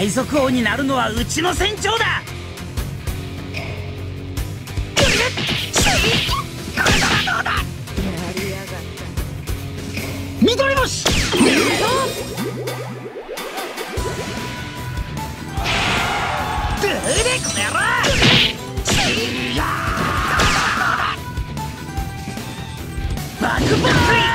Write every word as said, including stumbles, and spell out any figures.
海賊王になるのはうちの船長だ。緑星。どれこの野郎。バックボックリ。